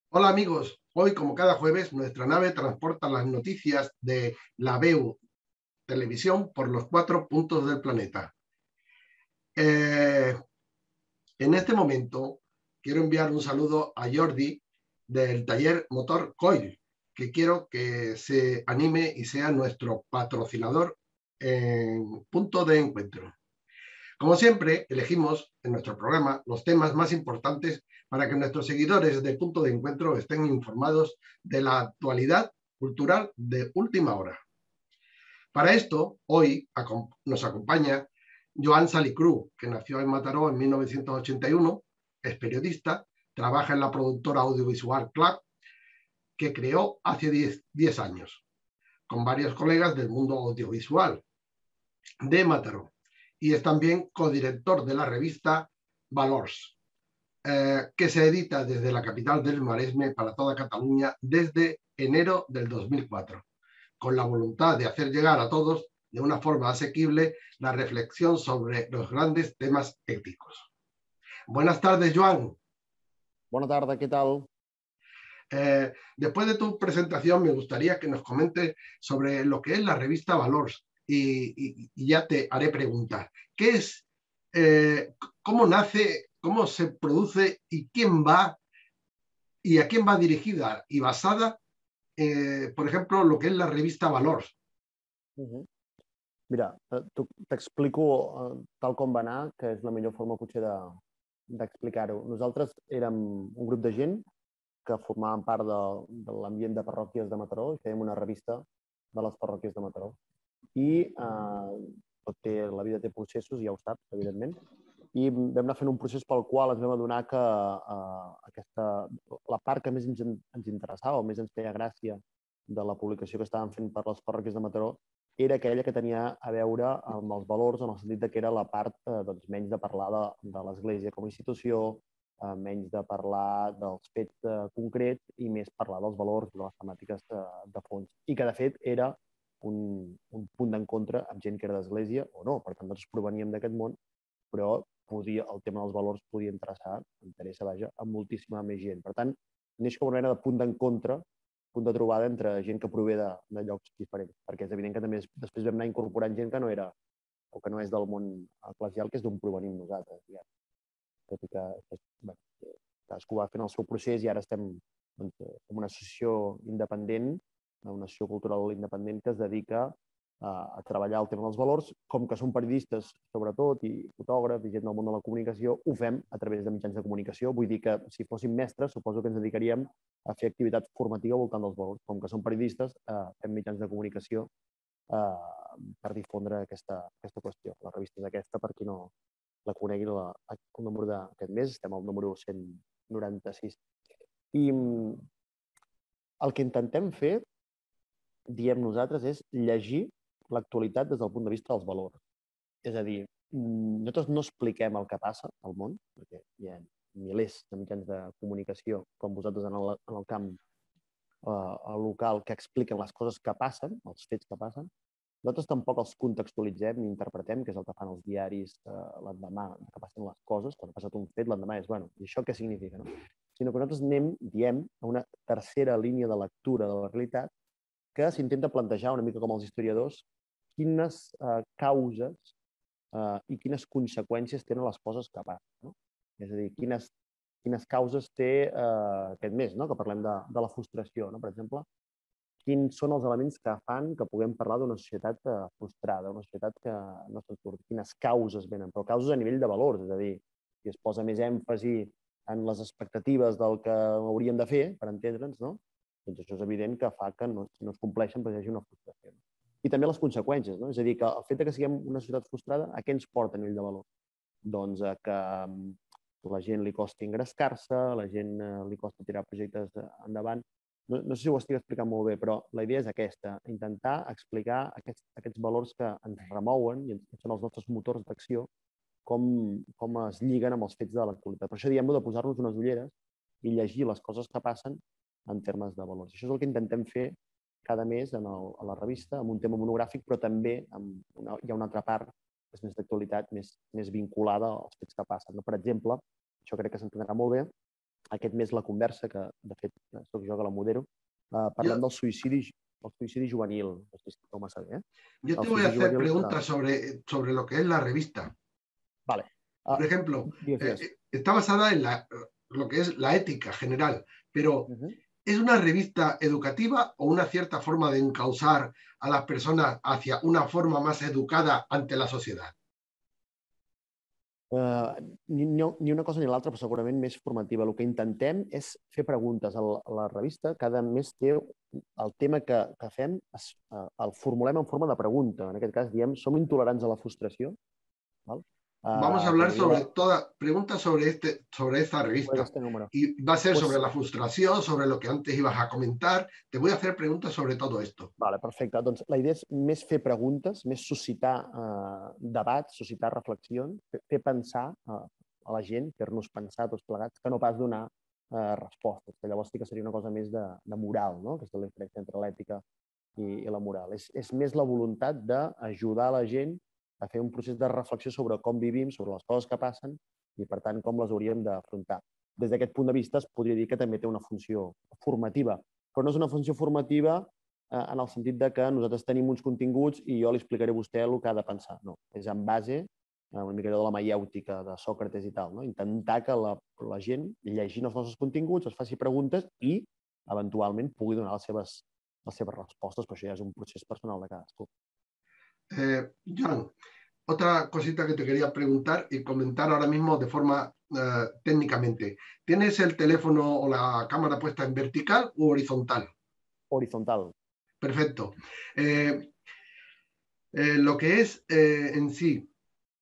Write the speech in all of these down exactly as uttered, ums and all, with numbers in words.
Hola amigos, hoy como cada jueves nuestra nave transporta las noticias de la V E U Televisión por los cuatro puntos del planeta. Eh, en este momento quiero enviar un saludo a Jordi del taller Motor Coil, que quiero que se anime y sea nuestro patrocinador en punto de encuentro. Como siempre, elegimos en nuestro programa los temas más importantes para que nuestros seguidores de Punto de Encuentro estén informados de la actualidad cultural de última hora. Para esto, hoy nos acompaña Joan Salicru, que nació en Mataró en mil novecientos ochenta y uno, es periodista, trabaja en la productora audiovisual C L A C, que creó hace diez años, con varios colegas del mundo audiovisual de Mataró. Y es también codirector de la revista Valors, eh, que se edita desde la capital del Maresme para toda Cataluña desde enero del dos mil cuatro, con la voluntad de hacer llegar a todos de una forma asequible la reflexión sobre los grandes temas éticos. Buenas tardes, Joan. Bona tarda, què tal? Eh, después de tu presentación, me gustaría que nos comentes sobre lo que es la revista Valors y, y, y ya te haré preguntas. ¿Qué es? Eh, ¿Cómo nace? ¿Cómo se produce? ¿Y quién va? ¿Y a quién va dirigida? Y basada, eh, por ejemplo, lo que es la revista Valors. Uh -huh. Mira, t'explico uh, tal com va anar, que és la millor forma potser d'explicar-ho. Nosaltres érem un grup de gent que formàvem part de, de l'ambient de parròquies de Mataró i fèiem una revista de les parròquies de Mataró. I uh, tot té, la vida té processos, ja ho saps, evidentment, i vam anar fent un procés pel qual ens vam adonar que uh, aquesta, la part que més ens, ens interessava o més ens feia gràcia de la publicació que estàvem fent per les parròquies de Mataró era aquella que tenia a veure amb els valors, en el sentit que era la part eh, doncs, menys de parlar de, de l'Església com a institució, eh, menys de parlar dels fets eh, concrets i més parlar dels valors i de les temàtiques de, de fons. I que, de fet, era un, un punt d'encontre amb gent que era d'Església o no. Per tant, nosaltres proveníem d'aquest món, però podia, el tema dels valors podia interessar, interessa, vaja, a moltíssima més gent. Per tant, neix com una mena de punt d'encontre, punt de trobada entre gent que prové de, de llocs diferents, perquè és evident que també després vam anar incorporant gent que no era o que no és del món eclesial, que és d'on provenim nosaltres. Ja. Tot i que bé, cadascú va fent el seu procés i ara estem doncs, com una associació independent, una associació cultural independent que es dedica a, a treballar el tema dels valors. Com que som periodistes, sobretot, i fotògrafs i gent del món de la comunicació, ho fem a través de mitjans de comunicació. Vull dir que si fóssim mestres, suposo que ens dedicaríem a fer activitat formativa voltant dels valors. Com que som periodistes, eh, fem mitjans de comunicació eh, per difondre aquesta, aquesta qüestió. La revista és aquesta, per qui no la conegui, la, el número d'aquest mes, estem al número cent noranta-sis. I el que intentem fer, diem nosaltres, és llegir l'actualitat des del punt de vista dels valors. És a dir, nosaltres no expliquem el que passa al món, perquè hi ha milers de mitjans de comunicació, com vosaltres en el, en el camp eh, local, que expliquen les coses que passen, els fets que passen. Nosaltres tampoc els contextualitzem ni interpretem, que és el que fan els diaris eh, l'endemà que passen les coses. Quan ha passat un fet, l'endemà és, bueno, i això què significa? No? Sinó que nosaltres anem, diem, a una tercera línia de lectura de la realitat que s'intenta plantejar una mica com els historiadors quines eh, causes eh, i quines conseqüències tenen les coses que passen. No? És a dir, quines, quines causes té eh, aquest mes, no? Que parlem de, de la frustració, no? Per exemple, quins són els elements que fan que puguem parlar d'una societat eh, frustrada, una societat que no se'n surt, quines causes venen, però causes a nivell de valors, és a dir, si es posa més èmfasi en les expectatives del que hauríem de fer, per entendre'ns, no? Doncs això és evident que fa que no, si no es compleixen doncs hi hagi una frustració. I també les conseqüències, no? És a dir, que el fet que siguem una societat frustrada, a què ens porta a nivell de valor? Doncs a que la gent li costi engrescar-se, a la gent li costa tirar projectes endavant. No, no sé si ho estic explicant molt bé, però la idea és aquesta, intentar explicar aquests, aquests valors que ens remouen i són els nostres motors d'acció, com, com es lliguen amb els fets de l'actualitat. Per això diem de posar-nos unes ulleres i llegir les coses que passen en termes de valors. Això és el que intentem fer cada mes en el, a la revista, amb un tema monogràfic, però també amb una, hi ha una altra part que és més d'actualitat, més, més vinculada als fets que passen. Per exemple, això crec que s'entendrà molt bé, aquest mes la conversa, que de fet soc jo que la modero, parlem del suïcidi, el suïcidi juvenil. No sé si ho massa bé, eh? Yo te voy a hacer preguntas sobre, sobre lo que es la revista. Vale. Uh, Por ejemplo, yes, yes. Eh, está basada en la, lo que es la ética general, pero Uh -huh. ¿es una revista educativa o una cierta forma de encauzar a las personas hacia una forma más educada ante la sociedad? Uh, ni, ni una cosa ni l'altra, però segurament més formativa. El que intentem és fer preguntes. A la, a la revista cada mes té el tema que, que fem, es, uh, el formulem en forma de pregunta. En aquest cas, diem, som intolerants a la frustració. Val? Vamos a hablar sobre todas preguntas sobre, este, sobre esta revista. Este y va a ser pues, sobre la frustración, sobre lo que antes ibas a comentar. Te voy a hacer preguntas sobre todo esto. Vale, perfecte. Doncs la idea és més fer preguntes, més suscitar eh, debats, suscitar reflexions, fer, fer pensar eh, a la gent, fer-nos pensar tots plegats, que no pas donar eh, respostes, que llavors sí que seria una cosa més de, de moral, no? Aquesta és la diferència entre l'ètica i, i la moral. És, és més la voluntat d'ajudar la gent a fer un procés de reflexió sobre com vivim, sobre les coses que passen i, per tant, com les hauríem d'afrontar. Des d'aquest punt de vista, es podria dir que també té una funció formativa, però no és una funció formativa eh, en el sentit de que nosaltres tenim uns continguts i jo li explicaré a vostè el que ha de pensar. No, és en base a una mica de la maièutica de Sòcrates i tal, no? Intentar que la, la gent, llegint els nostres continguts, es faci preguntes i, eventualment, pugui donar les seves, les seves respostes, però això ja és un procés personal de cadascú. Eh, Joan, otra cosita que te quería preguntar y comentar ahora mismo de forma eh, técnicamente. ¿Tienes el teléfono o la cámara puesta en vertical u horizontal? Horizontal. Perfecto. Eh, eh, lo que es eh, en sí,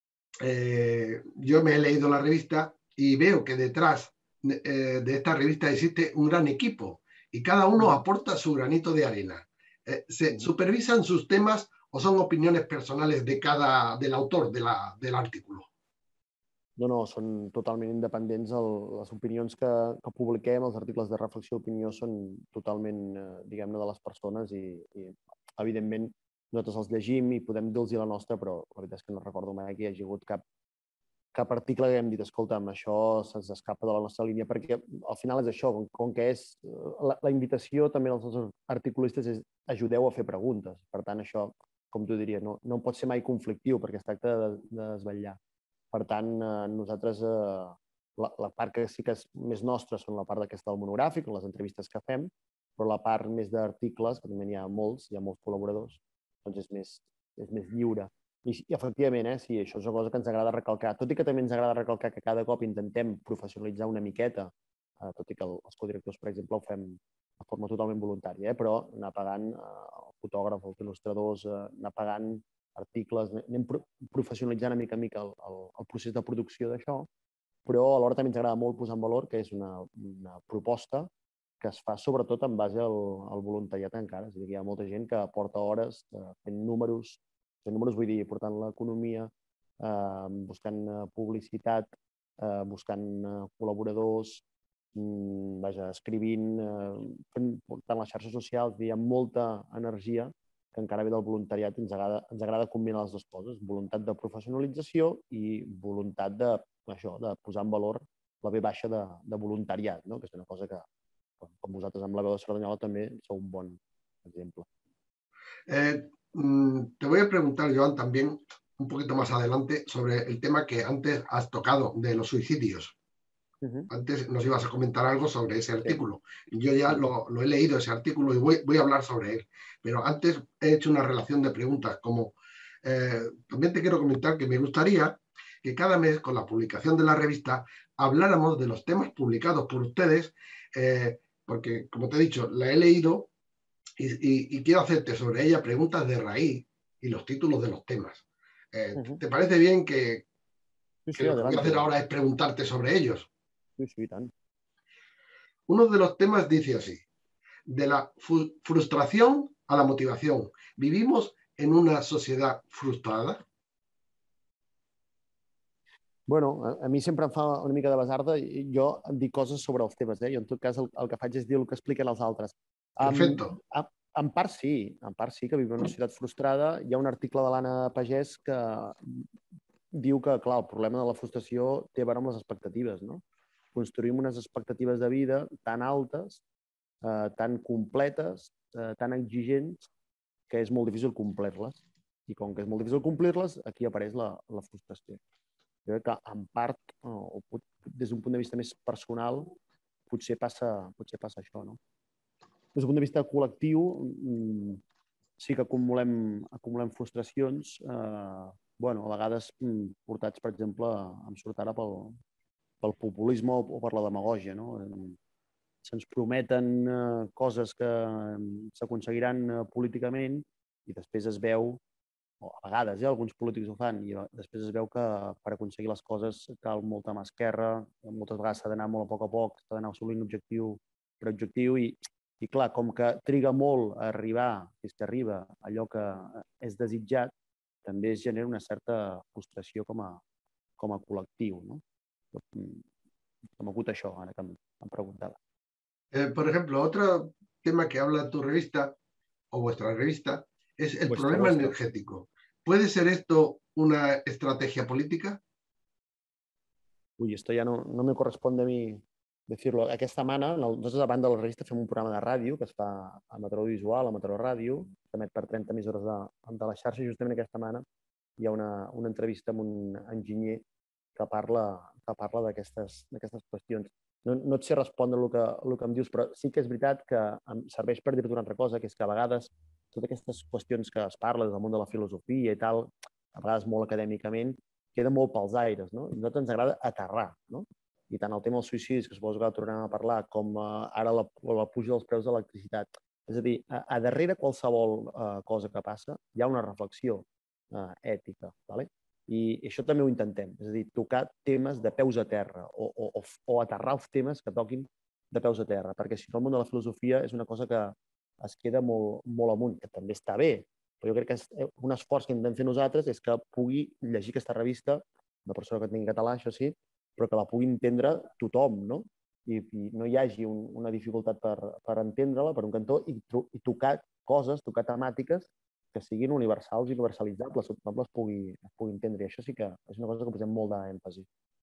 eh, yo me he leído la revista y veo que detrás de, eh, de esta revista existe un gran equipo y cada uno aporta su granito de arena. Eh, ¿Se supervisan sus temas o son opiniones personales de cada, del autor de la, del artículo? No, no, són totalment independents. El, les opinions que, que publiquem, els articles de reflexió i opinió són totalment, eh, diguem-ne, de les persones i, i, evidentment, nosaltres els llegim i podem dir-los la nostra, però la veritat és que no recordo mai que hi hagi hagut cap, cap article que hem dit, escolta'm, això se'ns escapa de la nostra línia, perquè al final és això, com, com que és la, la invitació també dels nostres articulistes és ajudeu a fer preguntes. Per tant, això, com tu diria, no, no pot ser mai conflictiu perquè es tracta de, de desvetllar. Per tant, eh, nosaltres, eh, la, la part que sí que és més nostra són la part d'aquesta del monogràfic, les entrevistes que fem, però la part més d'articles, que també n'hi ha molts, hi ha molts col·laboradors, doncs és més, és més lliure. I, i efectivament, eh, sí, això és una cosa que ens agrada recalcar. Tot i que també ens agrada recalcar que cada cop intentem professionalitzar una miqueta, eh, tot i que els codirectors, per exemple, ho fem de forma totalment voluntària, eh, però anar pagant eh, el fotògraf, els il·lustradors, eh, anar pagant articles, anem professionalitzant una mica a mica el, el, el procés de producció d'això, però alhora també ens agrada molt posar en valor que és una, una proposta que es fa sobretot en base al, al voluntariat encara. És a dir, hi ha molta gent que porta hores eh, fent números, fent números vull dir, portant l'economia, eh, buscant publicitat, eh, buscant eh, col·laboradors, mm, vaja, escrivint, eh, fent, portant les xarxes socials, hi ha molta energia que encara ve del voluntariat i ens agrada, ens agrada combinar les dues coses, voluntat de professionalització i voluntat de, això, de posar en valor la ve baixa de, de voluntariat, no? Que és una cosa que, com vosaltres amb la veu de Cerdanyola, també sou un bon exemple. Eh, te voy a preguntar, Joan, también un poquito más adelante sobre el tema que antes has tocado de los suicidios. Uh-huh. Antes nos ibas a comentar algo sobre ese artículo. Sí. Yo ya lo, lo he leído, ese artículo, y voy, voy a hablar sobre él. Pero antes he hecho una relación de preguntas, como eh, también te quiero comentar que me gustaría que cada mes, con la publicación de la revista, habláramos de los temas publicados por ustedes, eh, porque, como te he dicho, la he leído y, y, y quiero hacerte sobre ella preguntas de raíz y los títulos de los temas. Eh, uh-huh. ¿Te parece bien que, sí, sí, que lo que voy a hacer ahora es preguntarte sobre ellos? Sí, sí, tant. Uno de los temas dice así: de la frustración a la motivación. ¿Vivimos en una sociedad frustrada? Bueno, a, a mi sempre em fa una mica de basarda i jo em dic coses sobre els temes, eh? Jo en tot cas el, el que faig és dir el que expliquen els altres. Perfecto. Um, en part sí, en part sí que vivim en una societat frustrada. Hi ha un article de l'Anna Pagès que diu que, clar, el problema de la frustració té a veure amb les expectatives, no? construïm unes expectatives de vida tan altes, eh, tan completes, eh, tan exigents, que és molt difícil complir-les. I com que és molt difícil complir-les, aquí apareix la, la frustració. Jo crec que, en part, o des d'un punt de vista més personal, potser passa, potser passa això, no? Des d'un punt de vista col·lectiu, sí que acumulem, acumulem frustracions, eh, bueno, a vegades portats, per exemple, em surt ara pel, pel populisme o per la demagògia, no? Se'ns prometen eh, coses que s'aconseguiran eh, políticament i després es veu, o a vegades eh, alguns polítics ho fan, i després es veu que per aconseguir les coses cal molta mà esquerra, moltes vegades s'ha d'anar molt a poc a poc, s'ha d'anar assolint objectiu per objectiu i, i clar, com que triga molt a arribar, si és que arriba, allò que és desitjat, també es genera una certa frustració com a, com a col·lectiu, no? Se m'acut això, ara que em, em preguntava. Eh, por ejemplo, otro tema que habla tu revista o vuestra revista es el Vuestra, problema vuestra. energético. ¿Puede ser esto una estrategia política? Uy, esto ya no, no me corresponde a mí decirlo. Aquesta setmana, nosaltres, a banda de la revista, fem un programa de ràdio que es fa a Mataró Visual, a Mataró Ràdio, que emet per trenta emissores de, de la xarxa. Justament aquesta setmana hi ha una, una entrevista amb un enginyer que parla, que parla d'aquestes qüestions. No, no et sé respondre el que, el que em dius, però sí que és veritat que em serveix per dir-te una altra cosa, que és que a vegades totes aquestes qüestions que es parla des del món de la filosofia i tal, a vegades molt acadèmicament, queda molt pels aires, no? A nosaltres ens agrada aterrar, no? I tant el tema dels suïcidis, que suposo que tornem a parlar, com ara la, la puja dels preus de l'electricitat. És a dir, a, a darrere qualsevol uh, cosa que passa hi ha una reflexió uh, ètica, ¿vale? I això també ho intentem, és a dir, tocar temes de peus a terra o, o, o aterrar els temes que toquin de peus a terra, perquè si no el món de la filosofia és una cosa que es queda molt, molt amunt, que també està bé, però jo crec que un esforç que intentem fer nosaltres és que pugui llegir aquesta revista, una persona que tingui català, això sí, però que la pugui entendre tothom, no? I, i no hi hagi un, una dificultat per, per entendre-la, per un cantó, i, i tocar coses, tocar temàtiques que siguin universals i universalitzables, que tothom les pugui, es pugui entendre. I això sí que és una cosa que posem molt d'èmfasi.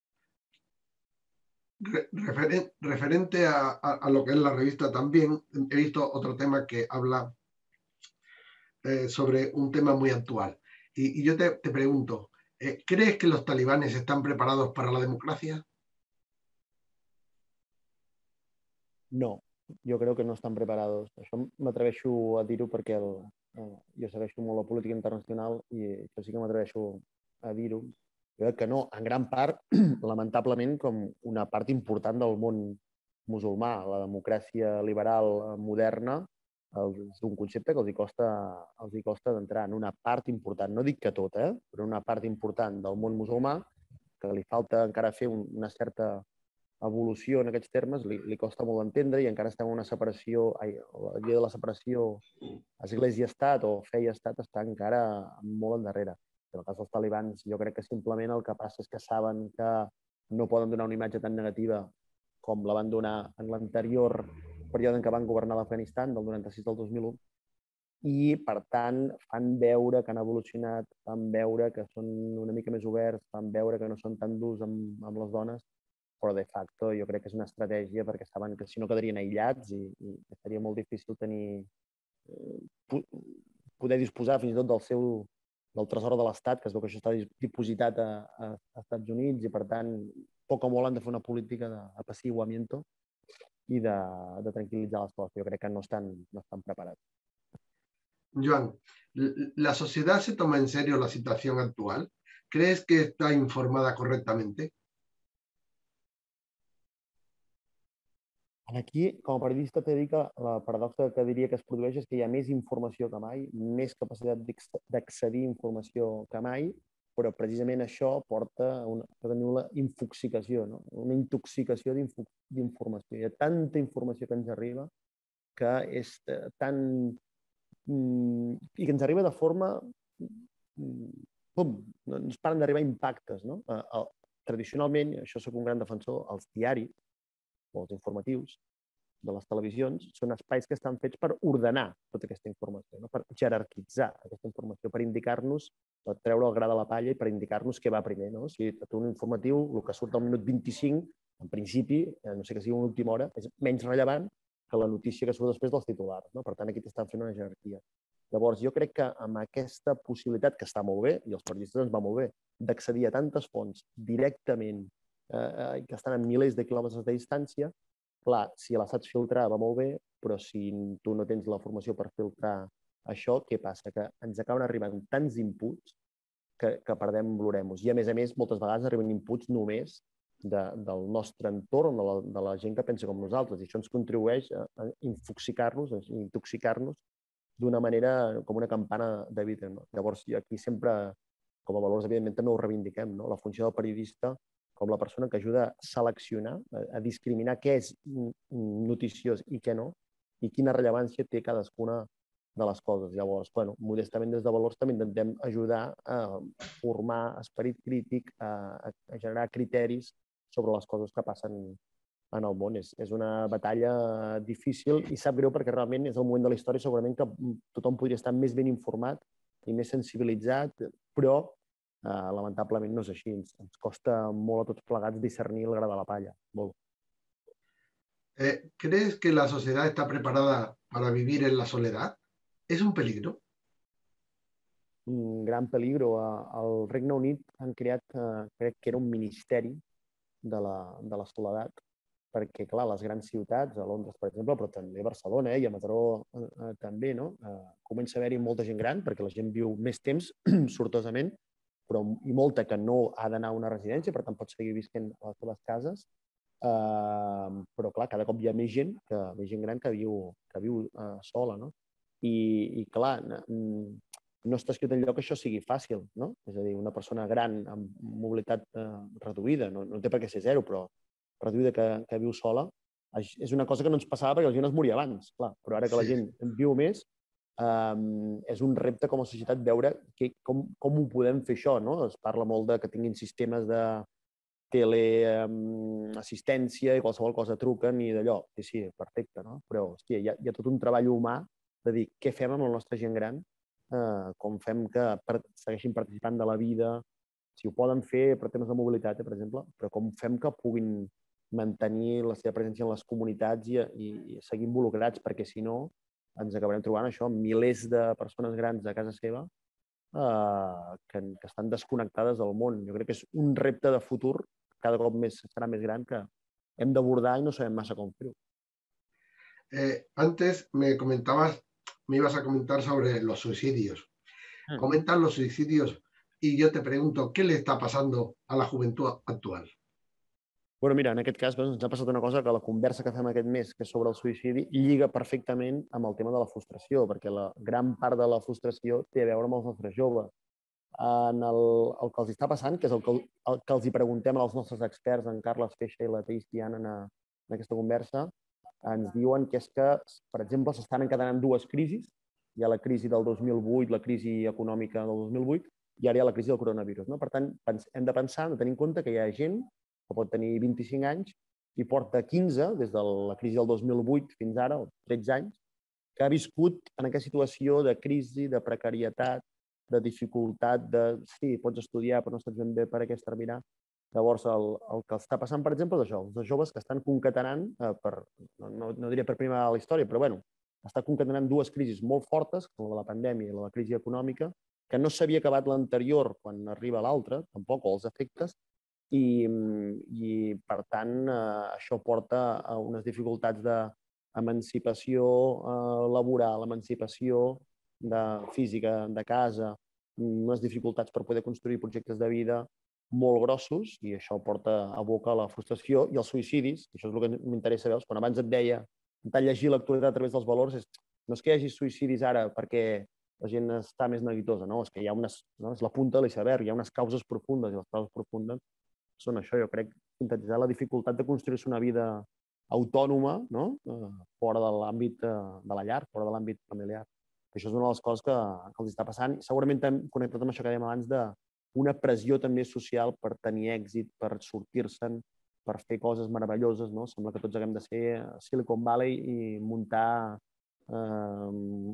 Referen, referente a, a, a lo que es la revista también, he visto otro tema que habla eh, sobre un tema muy actual. Y, y yo te, te pregunto, eh, ¿crees que los talibanes están preparados para la democracia? No, jo crec que no estan preparats. Això m'atreveixo a dir-ho perquè el, eh, jo segueixo molt la política internacional i això sí que m'atreveixo a dir-ho. Jo crec que no, en gran part, lamentablement, com una part important del món musulmà. La democràcia liberal moderna és un concepte que els hi costa, els hi costa d'entrar en una part important, no dic que tota, eh? Però una part important del món musulmà que li falta encara fer un, una certa evolució en aquests termes, li, li costa molt entendre i encara estem en una separació, ai, la idea de la separació església-estat o fe i estat està encara molt endarrere. En el cas dels talibans, jo crec que simplement el que passa és que saben que no poden donar una imatge tan negativa com la van donar en l'anterior període en què van governar l'Afganistan, del noranta-sis al dos mil u, i, per tant, fan veure que han evolucionat, fan veure que són una mica més oberts, fan veure que no són tan durs amb, amb les dones, però de facto jo crec que és una estratègia perquè saben que si no quedarien aïllats i, i seria molt difícil tenir, eh, poder disposar fins i tot del seu del tresor de l'Estat, que es veu que això està dipositat a, a, a Estats Units i, per tant, poc o molt han de fer una política d'apaciguamiento i de, de tranquil·litzar les coses. Jo crec que no estan, no estan preparats. Joan, ¿la sociedad se toma en serio la situación actual? ¿Crees que está informada correctamente? Aquí, com a periodista, t'he dit que la paradoxa que diria que es produeix és que hi ha més informació que mai, més capacitat d'accedir a informació que mai, però precisament això porta a una, a una infoxicació, no? Una intoxicació d'informació. Hi ha tanta informació que ens arriba que és tan... i que ens arriba de forma... Pum! Ens paren d'arribar impactes, no? Tradicionalment, això soc un gran defensor, els diaris o els informatius de les televisions són espais que estan fets per ordenar tota aquesta informació, no? Per jerarquitzar aquesta informació, per indicar-nos, per treure el gra de la palla i per indicar-nos què va primer, no? Si tu un informatiu, el que surt al minut vint-i-cinc, en principi, no sé que sigui una última hora, és menys rellevant que la notícia que surt després dels titulars. No? Per tant, aquí t'estan fent una jerarquia. Llavors, jo crec que amb aquesta possibilitat, que està molt bé, i els periodistes ens va molt bé, d'accedir a tantes fonts directament, eh, que estan a milers de quilòmetres de distància, clar, si la saps filtrar va molt bé, però si tu no tens la formació per filtrar això, què passa? Que ens acaben arribant tants inputs que, que perdem l'oremos. I, a més a més, moltes vegades arriben inputs només de, del nostre entorn, de la, de la gent que pensa com nosaltres, i això ens contribueix a, a infoxicar-nos, a intoxicar-nos d'una manera com una campana de vidre. No? Llavors, aquí sempre, com a valors, evidentment, també ho reivindiquem, no? La funció del periodista com la persona que ajuda a seleccionar, a, a discriminar què és noticiós i què no, i quina rellevància té cadascuna de les coses. Llavors, bueno, modestament des de Valors també intentem ajudar a formar esperit crític, a, a generar criteris sobre les coses que passen en el món. És, és una batalla difícil i sap greu perquè realment és el moment de la història segurament que tothom podria estar més ben informat i més sensibilitzat, però eh, lamentablement no és així. Ens, ens costa molt a tots plegats discernir el gra de la palla. Molt. Eh, ¿Crees que la sociedad está preparada para vivir en la soledad? ¿Es un peligro? Un gran peligro. Al Regne Unit han creat, eh, crec que era un ministeri de la, de la soledat, perquè, clar, les grans ciutats, a Londres, per exemple, però també a Barcelona eh, i a Mataró eh, també, no? Eh, comença a haver-hi molta gent gran, perquè la gent viu més temps, sortosament, però i molta que no ha d'anar a una residència, per tant pot seguir visquent a les seves cases, eh, però, clar, cada cop hi ha més gent, que, més gent gran que viu, que viu eh, sola, no? I, i clar, no està escrit enlloc que això sigui fàcil, no? És a dir, una persona gran amb mobilitat eh, reduïda, no, no té per què ser zero, però reduïda que, que viu sola, és una cosa que no ens passava perquè la gent es moria abans, clar, però ara que la gent viu més, eh, és un repte com a societat veure que, com, com ho podem fer això, no? Es parla molt de que tinguin sistemes de teleassistència i qualsevol cosa truquen i d'allò, sí, sí, perfecte, no? Però, hòstia, hi ha, hi ha tot un treball humà de dir què fem amb la nostra gent gran, eh, com fem que per, segueixin participant de la vida, si ho poden fer per temes de mobilitat, eh, per exemple, però com fem que puguin mantenir la seva presència en les comunitats i, i, i seguir involucrats, perquè si no ens acabarem trobant això, milers de persones grans a casa seva eh, que, que estan desconnectades del món. Jo crec que és un repte de futur, cada cop més serà més gran, que hem d'abordar i no sabem massa com fer-ho. Eh, antes me comentabas, me ibas a comentar sobre los suicidios. Mm. Comentan los suicidios y yo te pregunto, ¿qué le está pasando a la juventud actual? Bueno, mira, en aquest cas ens ha passat una cosa que la conversa que fem aquest mes, que és sobre el suïcidi, lliga perfectament amb el tema de la frustració, perquè la gran part de la frustració té a veure amb els nostres joves. En el, el que els està passant, que és el que, el que els hi preguntem als nostres experts, en Carles Feixa i la Thaís Tiana, en, en aquesta conversa, ens diuen que és que, per exemple, s'estan encadenant dues crisis. Hi ha la crisi del dos mil vuit, la crisi econòmica del dos mil vuit, i ara hi ha la crisi del coronavirus. No? Per tant, hem de pensar, hem de tenir en compte que hi ha gent que pot tenir vint-i-cinc anys i porta quinze, des de la crisi del dos mil vuit fins ara, o tretze anys, que ha viscut en aquesta situació de crisi, de precarietat, de dificultat, de sí, pots estudiar però no saps ben bé per a què servirà. Llavors, el, el que està passant, per exemple, és això, els joves que estan concatenant, eh, per, no, no diria per primera vegada a la història, però bueno, està concatenant dues crisis molt fortes, com la de la pandèmia i la crisi econòmica, que no s'havia acabat l'anterior quan arriba l'altra, tampoc, o els efectes, i, i per tant, eh, això porta a unes dificultats d'emancipació eh, laboral, emancipació de física, de casa, unes dificultats per poder construir projectes de vida molt grossos, i això porta a boca a la frustració i als suïcidis. Això és el que m'interessa, veus? Quan abans et deia, intentar llegir l'actualitat a través dels valors, és, no és que hi hagi suïcidis ara perquè la gent està més neguitosa, no? És que hi ha unes, no? És la punta de l'iceberg, hi ha unes causes profundes, i les causes profundes són això, jo crec, sintetitzar la dificultat de construir-se una vida autònoma, no? eh, fora de l'àmbit de la llar, fora de l'àmbit familiar. Això és una de les coses que, que els està passant. Segurament també connectat amb això que dèiem abans d'una pressió també social per tenir èxit, per sortir-se'n, per fer coses meravelloses, no? Sembla que tots haguem de ser Silicon Valley i muntar eh,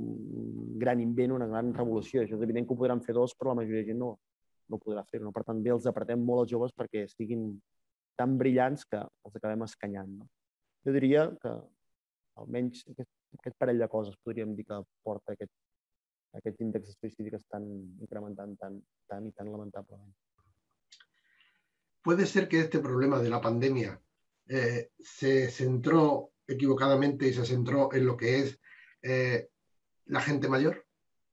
un gran invent, una gran revolució. Això és evident que ho podran fer dos, però la majoria de gent no, no podrà fer-ho. No? Per tant, bé, els apretem molt els joves perquè estiguin tan brillants que els acabem escanyant. No? Jo diria que almenys aquest, aquest parell de coses podríem dir que porta aquest, aquest índex de suïcidi que estan incrementant tan, tan i tan lamentablement. Puede ser que este problema de la pandemia eh, se centró equivocadamente y se centró en lo que es eh, la gente mayor.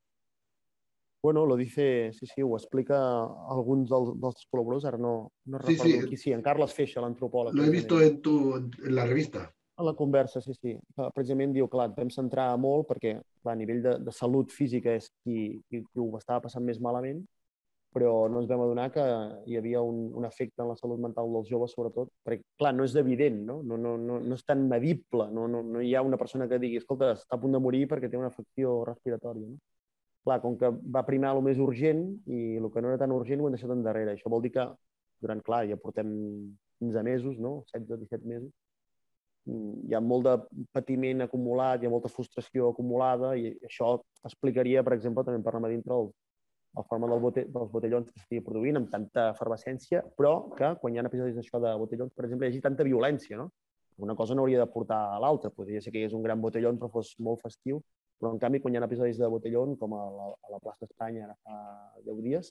Bueno, lo dice, sí, sí, ho explica alguns dels, dels col·laboradors, ara no, no Sí, sí, recordo qui, sí, en Carles Feixa, l'antropòleg. lo he visto en, tu, en la revista. A la conversa, sí, sí. Precisament diu, clar, vam centrar molt perquè, clar, a nivell de, de salut física és qui, qui, qui ho estava passant més malament, però no ens vam adonar que hi havia un, un efecte en la salut mental dels joves, sobretot, perquè, clar, no és evident, no? No, no, no, no és tan medible, no, no, no hi ha una persona que digui, escolta, està a punt de morir perquè té una afecció respiratòria, no? Clar, com que va primar el més urgent i el que no era tan urgent ho hem deixat endarrere. Això vol dir que durant, clar, ja portem quinze mesos, no? setze o disset mesos, hi ha molt de patiment acumulat, hi ha molta frustració acumulada i això explicaria, per exemple, també en parlem a dintre el, el forma del bote, dels botellons que s'estigui produint amb tanta efervescència, però que quan hi ha episodis d'això de botellons, per exemple, hi hagi tanta violència, no? Una cosa no hauria de portar a l'altra. Podria ser que hi hagués un gran botellón però fos molt festiu, però en canvi quan hi ha episodis de botellón, com a la, a la plaça d'Espanya ara fa deu dies,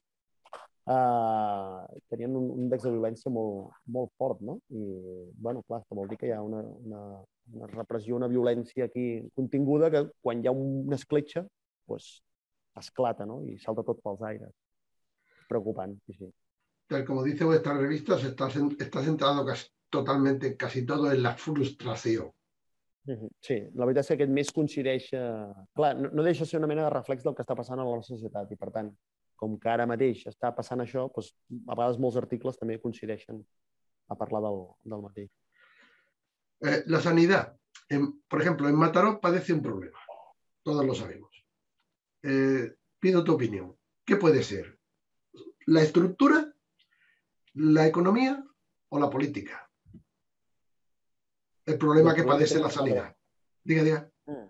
Uh, tenien un índex de violència molt, molt fort, no? I, bueno, clar, això vol dir que hi ha una, una, una repressió, una violència aquí continguda que quan hi ha una escletxa, pues, esclata, no? I salta tot pels aires. És preocupant, sí, sí. Tal como dice vuestra revista, se está, está centrado casi, totalmente, casi todo en la frustració. Sí, la veritat és que aquest mes coincideix... Uh, clar, no, no deixa de ser una mena de reflex del que està passant a la societat i, per tant, com que ara mateix està passant això, doncs, a vegades molts articles també coincideixen a parlar del, del mateix. Eh, la sanidad, en, por ejemplo, en Mataró padece un problema, todos lo sabemos. Eh, pido tu opinión. ¿Qué puede ser? ¿La estructura, la economía o la política? El problema que padece la sanidad. Diga, diga. Mm.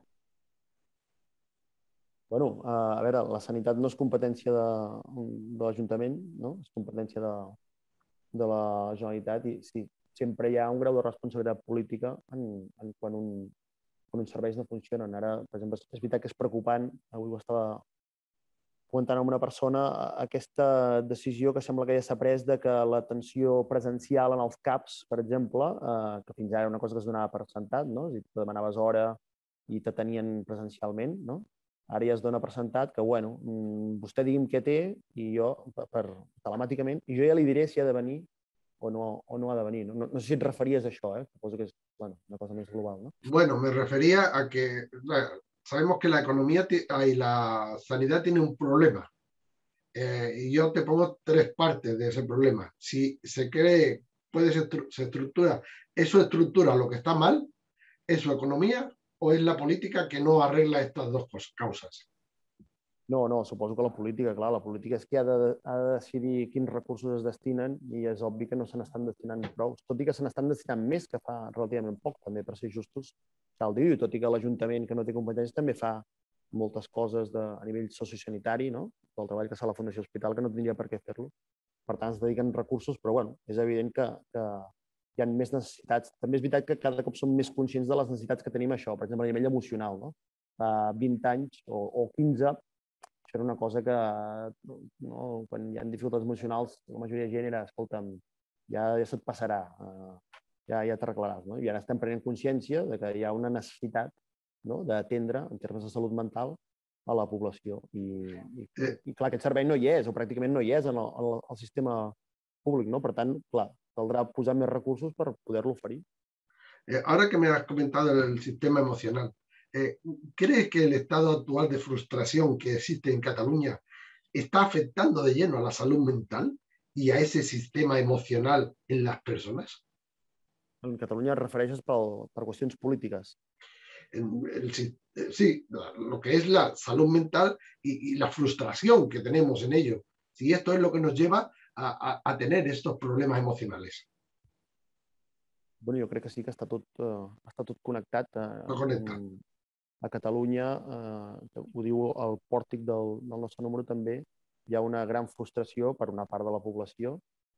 Bueno, a veure, la sanitat no és competència de, de l'Ajuntament, no? És competència de, de la Generalitat i sí, sempre hi ha un grau de responsabilitat política en, en quan, un, quan uns serveis no funcionen. Ara, per exemple, és veritat que és preocupant, avui ho estava comentant amb una persona, aquesta decisió que sembla que ja s'ha pres de que l'atenció presencial en els CAPs, per exemple, eh, que fins ara era una cosa que es donava per sentat, no? Si tu demanaves hora i t'atenien presencialment, no? Ara ja es dona per sentat que, bueno, vostè digui'm què té i jo, per, per telemàticament, i jo ja li diré si ha de venir o no, o no ha de venir. No, no, no sé si et referies a això, eh? Suposo que és, bueno, una cosa més global, ¿no? Bueno, me refería a que bueno, sabemos que la economía y la sanidad tiene un problema. Eh, y yo te pongo tres partes de ese problema. Si se cree, puede ser, se estructura, ¿es su estructura lo que está mal? ¿Es su economía? ¿O es la política que no arregla estas dos causas? No, no, suposo que la política, clar, la política és qui ha de, ha de decidir quins recursos es destinen i és obvi que no se n'estan destinant prou. Tot i que se n'estan destinant més, que fa relativament poc, també, per ser justos, cal dir-ho, tot i que l'Ajuntament, que no té competències, també fa moltes coses de, a nivell sociosanitari, no? Del treball que fa la Fundació Hospital, que no tindria per què fer-lo. Per tant, es dediquen recursos, però bueno, és evident que, que hi ha més necessitats. També és veritat que cada cop som més conscients de les necessitats que tenim això, per exemple, a nivell emocional, no? Fa vint anys o, o quinze, això era una cosa que, no, quan hi ha dificultats emocionals, la majoria de gent era, escolta'm, ja, ja se't passarà, uh, ja, ja t'arreglaràs, no? I ara estem prenent consciència de que hi ha una necessitat, no?, d'atendre, en termes de salut mental, a la població. I, i, i clar, aquest servei no hi és, o pràcticament no hi és en el, en el sistema públic, no? Per tant, clar, caldrà posar més recursos per poder-lo oferir. Eh, ahora que me has comentado el sistema emocional, eh, ¿crees que el estado actual de frustración que existe en Cataluña está afectando de lleno a la salud mental y a ese sistema emocional en las personas? En Catalunya et refereixes per, per qüestions polítiques? El, el, sí, lo que es la salud mental y, y la frustración que tenemos en ello. Si esto es lo que nos lleva a, a, a tener estos problemas emocionales. Bueno, jo crec que sí que està tot, uh, està tot connectat. Uh, no connecta. A Catalunya, uh, ho diu el pòrtic del, del nostre número també, hi ha una gran frustració per una part de la població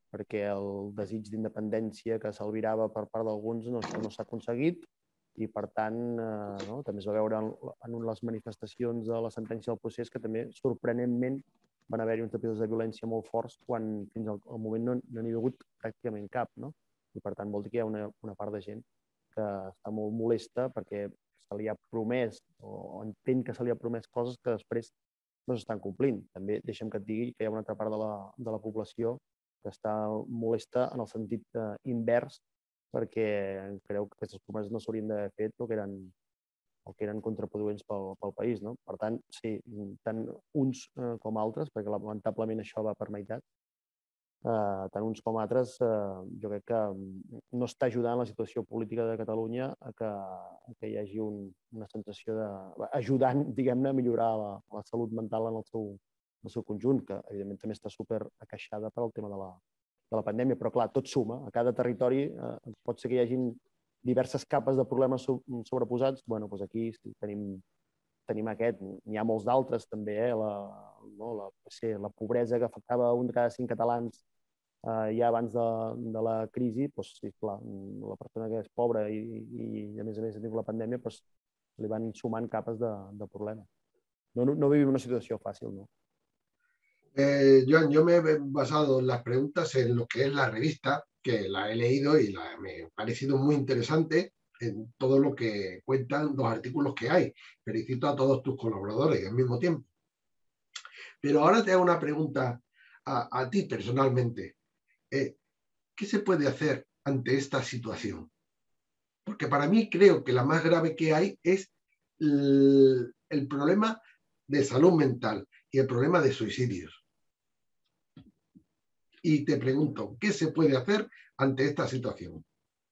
perquè el desig d'independència que s'albirava per part d'alguns no, això no s'ha aconseguit i, per tant, eh, no, també es va veure en, en les manifestacions de la sentència del procés que també, sorprenentment, van haver-hi uns episodis de violència molt forts quan fins al, al moment no n'hi ha hagut pràcticament cap, no? I, per tant, vol dir que hi ha una, una part de gent que està molt molesta perquè se li ha promès o entén que se li ha promès coses que després no s'estan complint. També deixa'm que et digui que hi ha una altra part de la, de la població que està molesta en el sentit eh, invers perquè creu que aquestes promeses no s'haurien d'haver fet o que eren, o que eren contraproduents pel, pel país. No? Per tant, sí, tant uns eh, com altres, perquè lamentablement això va per meitat, eh, tant uns com altres, eh, jo crec que no està ajudant la situació política de Catalunya a que, a que hi hagi un, una sensació de... ajudant, diguem-ne, a millorar la, la salut mental en el seu, el seu conjunt, que evidentment també està super acaixada per al tema de la, de la pandèmia, però clar, tot suma. A cada territori eh, pot ser que hi hagin diverses capes de problemes sobreposats. Bueno, doncs aquí sí, tenim, tenim aquest. N'hi ha molts d'altres també, eh? la, no, la, sí, la pobresa que afectava un de cada cinc catalans eh, ja abans de, de la crisi, doncs sí, clar, la persona que és pobra i, i a més a més ha tingut la pandèmia, doncs li van sumant capes de, de problemes. No, no, no vivim una situació fàcil, no. Eh, Joan, yo me he basado en las preguntas en lo que es la revista, que la he leído y la, me ha parecido muy interesante en todo lo que cuentan los artículos que hay. Felicito a todos tus colaboradores al mismo tiempo. Pero ahora te hago una pregunta a, a ti personalmente. Eh, ¿Qué se puede hacer ante esta situación? Porque para mí creo que la más grave que hay es el, el problema de salud mental y el problema de suicidios. Y te pregunto, ¿qué se puede hacer ante esta situación?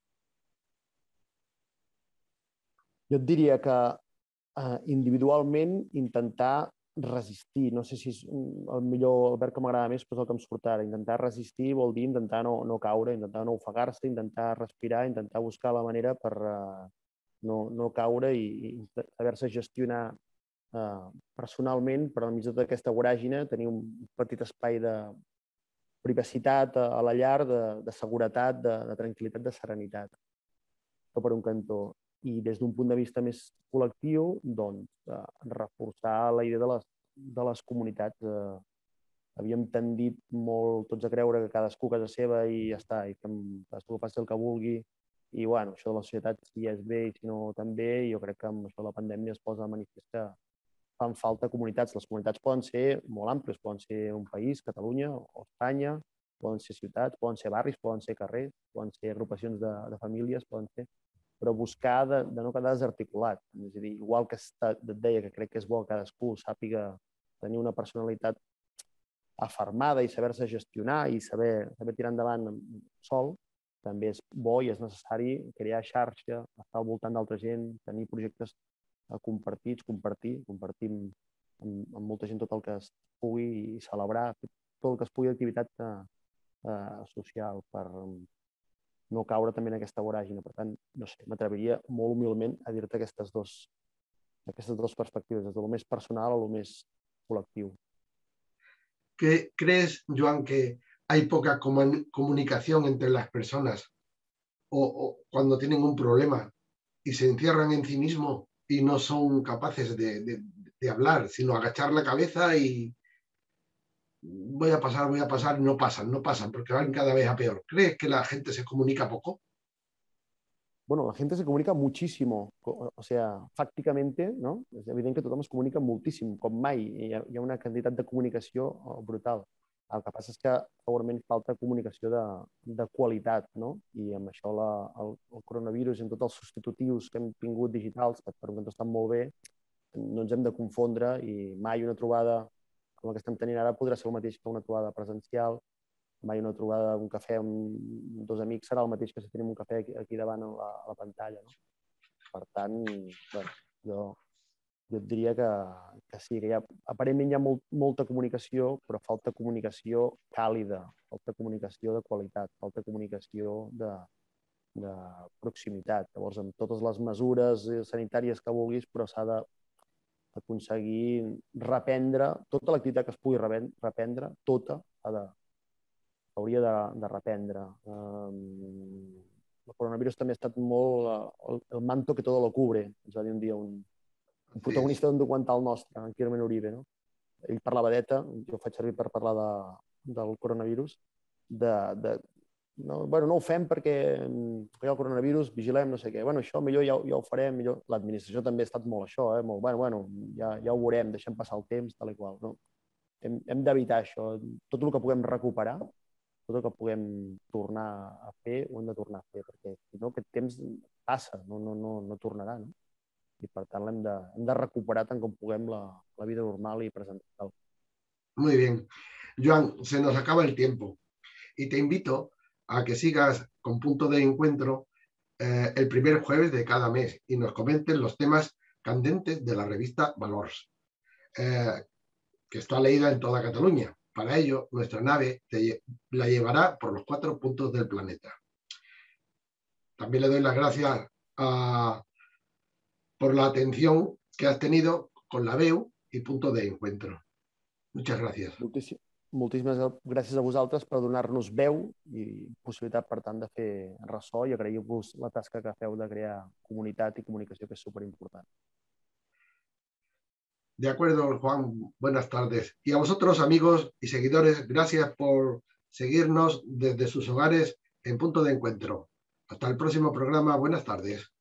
Jo et diria que eh, individualment intentar resistir. No sé si és el millor, el verb que m'agrada més, però és el que em surt ara. Intentar resistir vol dir intentar no, no caure, intentar no ofegar-se, intentar respirar, intentar buscar la manera per uh, no, no caure i, i saber-se gestionar uh, personalment, per enmig de tota aquesta voràgina, tenir un petit espai de privacitat a, a la llar, de, de seguretat, de, de tranquil·litat, de serenitat. Això per un cantó. I des d'un punt de vista més col·lectiu, doncs, eh, reforçar la idea de les, de les comunitats. Eh, havíem tendit molt tots a creure que cadascú a casa seva i ja està, i que cadascú faci el que vulgui. I, bueno, això de la societat, si és bé i si no també, jo crec que amb això de la pandèmia es posa de manifest que fan falta comunitats. Les comunitats poden ser molt àmplies, poden ser un país, Catalunya o Espanya, poden ser ciutats, poden ser barris, poden ser carrers, poden ser agrupacions de, de famílies, poden ser... però buscar de, de no quedar desarticulat. És a dir, igual que està, et deia que crec que és bo que cadascú sàpiga tenir una personalitat afermada i saber-se gestionar i saber, saber tirar endavant sol, també és bo i és necessari crear xarxa, estar al voltant d'altra gent, tenir projectes compartits, compartir, compartir amb, amb molta gent tot el que es pugui i celebrar tot el que es pugui d'activitat eh, social per no caure també en aquesta voràgina. Per tant, no sé, m'atreviria molt humilment a dir-te aquestes dos, aquestes dues perspectives, des de lo més personal a lo més col·lectiu. ¿Qué, ¿Crees, Joan, que hay poca comun comunicación entre las personas o, o cuando tienen un problema y se encierran en sí mismos y no son capaces de, de, de hablar, sino agachar la cabeza y voy a pasar, voy a pasar, no pasan, no pasan, porque van cada vez a peor? ¿Crees que la gente se comunica poco? Bueno, la gente se comunica muchísimo, o sea, fàcticamente, no? És evident que tothom es comunica moltíssim, com mai. Hi ha, hi ha una quantitat de comunicació brutal. El que passa és que segurament falta comunicació de, de qualitat, no? I amb això la, el, el coronavirus i amb tots els substitutius que hem tingut digitals, que per un cantó estan molt bé, no ens hem de confondre i mai una trobada com la que estem tenint ara podrà ser el mateix que una trobada presencial, mai una trobada d'un cafè amb dos amics serà el mateix que si tenim un cafè aquí, aquí davant a la, a la pantalla. No? Per tant, bueno, jo, jo et diria que, que sí, que hi ha, aparentment hi ha molt, molta comunicació, però falta comunicació càlida, falta comunicació de qualitat, falta comunicació de, de proximitat. Llavors, amb totes les mesures sanitàries que vulguis, però s'ha d'aconseguir reprendre tota l'activitat que es pugui reprendre, tota, ha de s'hauria de, de reprendre. Um, el coronavirus també ha estat molt el, el manto que todo lo cubre, ens va dir un dia un, un protagonista d'un documental nostre, en Carmen Uribe, no? Ell parlava d'ETA, jo ho faig servir per parlar de, del coronavirus, de, de no, bueno, no ho fem perquè hi ha el coronavirus, vigilem, no sé què. Bueno, això millor ja, ja ho farem, millor. L'administració també ha estat molt això, eh? Molt, bueno, bueno, ja, ja ho veurem, deixem passar el temps, tal i qual. No? Hem, hem d'evitar això. Tot el que puguem recuperar, tot el que puguem tornar a fer, ho hem de tornar a fer, perquè si no aquest temps passa, no, no, no, no tornarà, no? I per tant hem de, hem de recuperar tant com puguem la, la vida normal y presencial. Muy bien. Joan, se nos acaba el tiempo y te invito a que sigas con Punto de Encuentro eh, el primer jueves de cada mes y nos comenten los temas candentes de la revista Valors, eh, que está leída en toda Cataluña. Para ello, nuestra nave te, la llevará por los cuatro puntos del planeta. También le doy las gracias a, por la atención que has tenido con la V E U y Punto de Encuentro. Muchas gracias. Moltíssim, moltíssimes gràcies a vosaltres per donar-nos veu i possibilitat, per tant, de fer ressò i agrair-vos la tasca que feu de crear comunitat i comunicació, que és superimportant. De acuerdo, Juan. Buenas tardes. Y a vosotros, amigos y seguidores, gracias por seguirnos desde sus hogares en Punto de Encuentro. Hasta el próximo programa. Buenas tardes.